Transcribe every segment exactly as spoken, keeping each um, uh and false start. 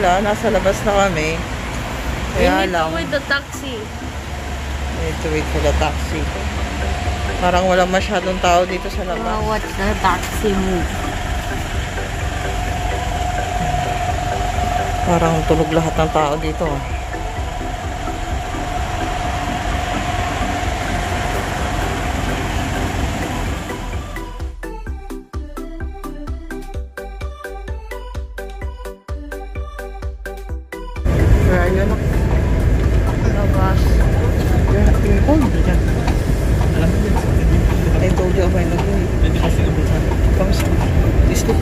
pala, nasa labas na kami. Kaya we need lang. to wait the taxi. We need to wait for the taxi. Parang walang masyadong tao dito sa labas. Uh, what's the taxi move? Parang tulog lahat ng tao dito. Where are you? Labas. Oh, hindi na. I told you about it. Comes. This look.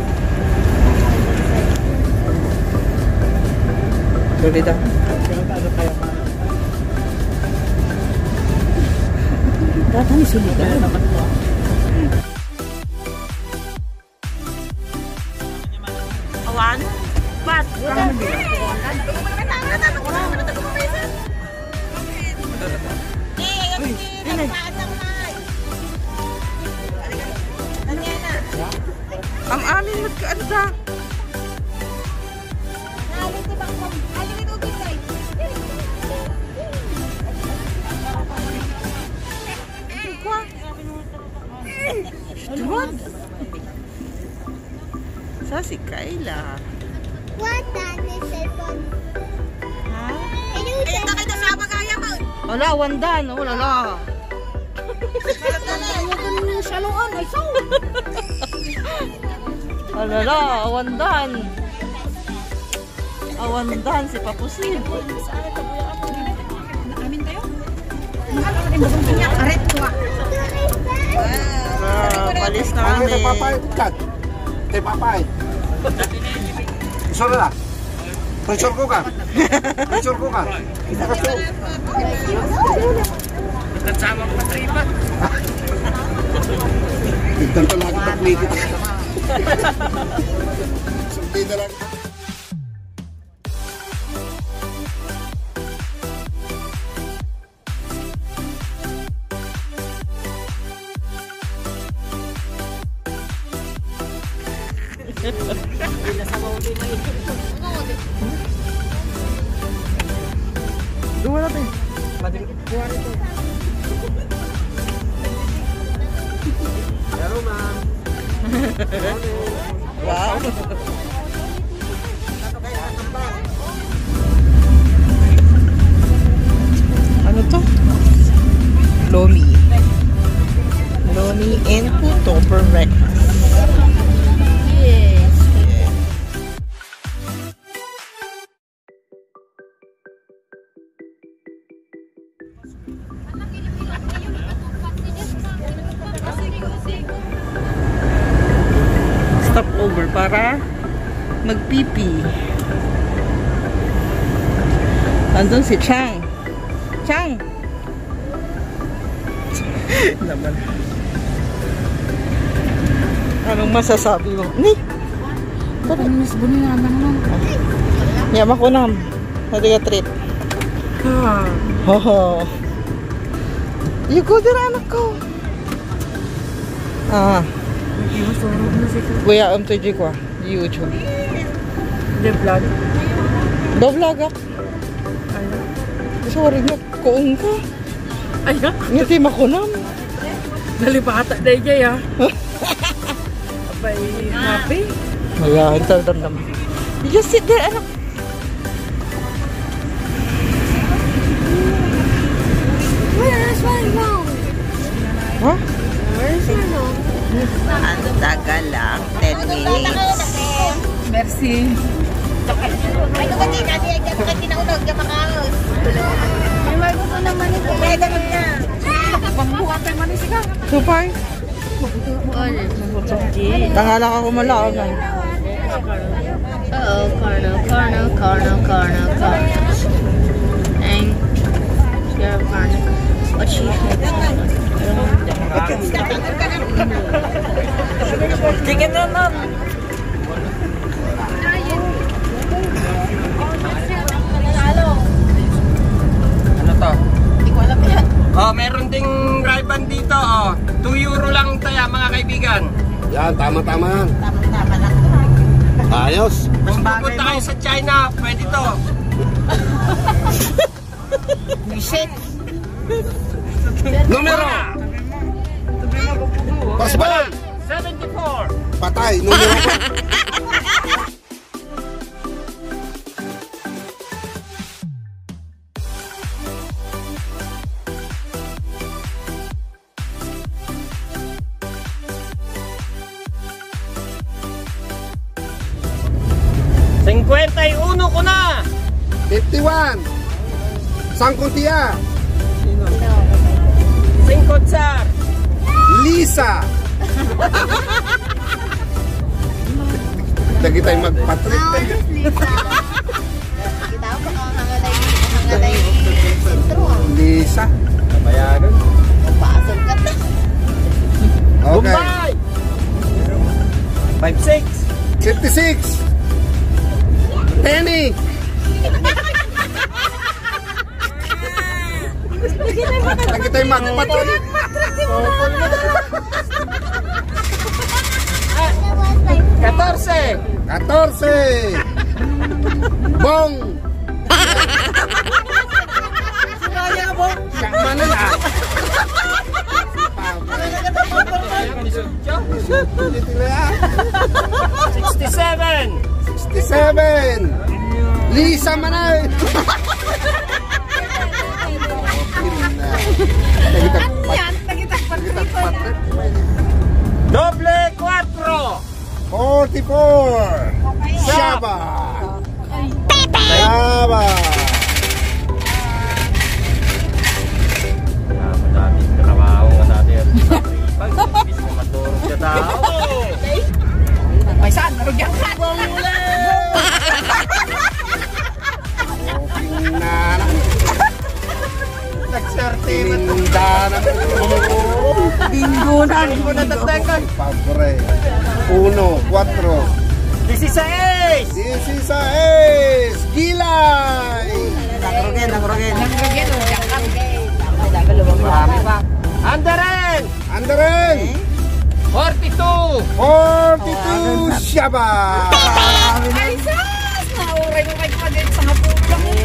Sorry daw. Data ni sulit ka. Awan? Bat? Ang amin mo ka ano ta? What? Sa si Kayla. What the cellphone? Ha? Eh, nakita siya magaya mo. Wala, wandan. Wala la. Saluan, ay so. Wala la, wandan. Awandan si Papusin. Amin tayo? Aret ko. Ah, palis na kami. Tay papay, kat. Tay papay. Isura na. Pressure ko ka. Pressure ko ka. Kita ka to. Nagsama ko patripa. Tignan ka lagi pag-plate. Sumpi na lang. Dua natin. Hello, ma'am. Wow. Ano to? Lomi. Lomi and puto for breakfast. Yes. Stop over para magpipi. Andun si Chang. Chang! Naman. Anong masasabi mo? Ni! Tara, miss Bunny nga naman. Yaman ko nam. Hindi ka trip. Ah. Hoho. You go there, anak ko. Ah. Kuya, um, to G ko. YouTube. The vlog. Do vlog ako. Sorry na, kuong ka. Ayan. Ngiti makunam. Nalipata day jay ah. Abay, happy. Ayan, taldam naman. You just sit there, anak. Where's my mom? Huh? Where's my mom? Ang tagal lang. ten minutes. Merci. Ay, ito ka din. Adi, ay, ito ka tinaunog. Yung makaos. Ay, may gusto naman ito. Ay, ganun na. Pangbuka tayo manis ka. Supay. Tangalang ako malaog. Uh-oh, Carno, Carno, Carno, Carno, Carno. And, yeah, Carno. What she had. Tingin na na. Ano to? Hindi ko alam yan. Oh, meron ding Ray-Ban dito, oh. two euro lang tayo, mga kaibigan. Yan, tama-tama yan. Tama-tama lang. Ayos. Mas Kung bagay pupunta mo. kayo sa China, pwede to. Shit. Numero! Pasbay! seventy-four. Patay, numero ko. fifty-one ko na. fifty-one. Sangkuntia. Singkotsar. Lisa. Lagi tayo magpatrip. Kita ko ang hangalay. Hangalay. Sentro. Lisa. Bayaran. Pasok ka na. Okay. Bombay. fifty-six. fifty-six. Penny. Lagi tayo magpatrip. fourteen. Catorce. Bong. Kaya mo. Siya mana na. sixty-seven. sixty-seven. Lisa Manay. Doble cuatro. forty-four. Shaba. Shaba. Madaming trabaho nga natin. Pag ibig mo maturog siya tao. May saan? Narugyan ka. Tinda na Bingo na. Hindi ko natatengkan. Pabre. Uno, cuatro. sixty-six. Dieciséis. Gilay. Nangrogin, nangrogin. Narugyan. Narugyan ka. Marami pa. Andaren. Andaren. forty-two. forty-two. Shaba. Ay, sus! Nauray mo kayo pa din sa hapon.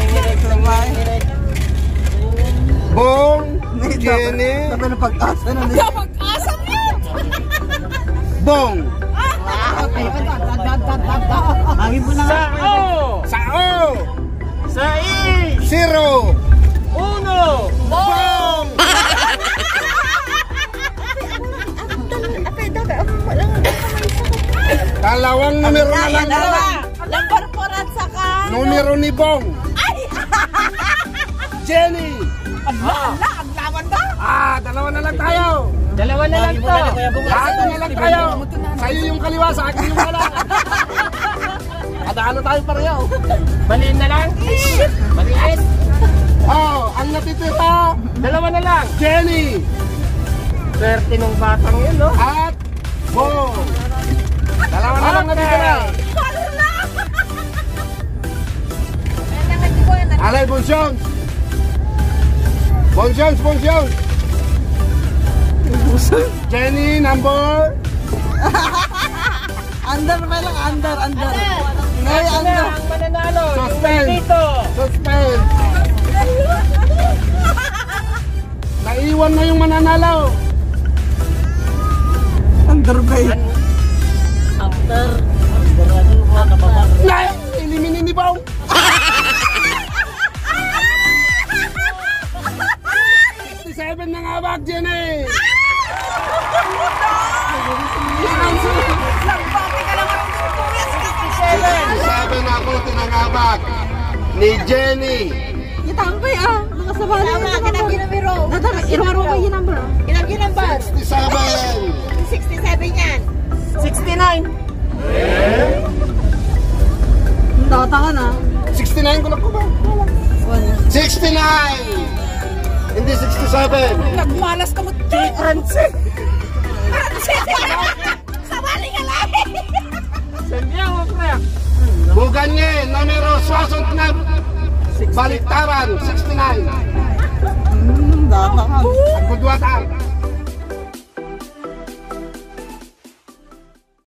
Bong. Jenny. Sabi na pag-asa na nila. Pag-asa mo yan! Bong. Angin mo na nga. Sao. Sao. Sais. Zero. Uno. Bong. Dalawang numero na lang dala. Lambar porat saka. Numero ni Bong. Jenny. Ala, ang lawan ba? Ah, dalawa na lang tayo. Dalawa na lang to. Dalawa na lang tayo. Sa'yo yung kaliwa, sa akin yung kanan. Kadalo tayo pareho. Maliin na lang. Maliit. Oh, ang natitira, Dalawa na lang. Jenny Swerte nung batang yun, no? at Bong. Dalawa na lang natitira. Alay, Bonsyons. Bonsyons, Bonsyons. Jenny, number. Under pa lang, under, under. Ngayon, Ito na under. ang mananalo. Suspense. Dito. Suspense. Naiwan na yung mananalo. Under ba yun? After. Na, eliminin ni Bong. sixty-seven na nga bag, Jenny. sixty-seven ako tinangabag ni Jenny. Itambay ah. Nakasabali. Tama, kinang ginamiro. Natami, iraro ka yung number. Kinang ginambar. sixty-seven. sixty-seven yan. sixty-nine. Data ka na. sixty-nine ko lang po ba? sixty-nine. Hindi sixty-seven. Nagmalas ka mo. Francis. Sabali ka lang. Sandiago, pre. Buganye, numero swasot na baliktaran, sixty-nine. Hmm, data ka. Ang budwatan.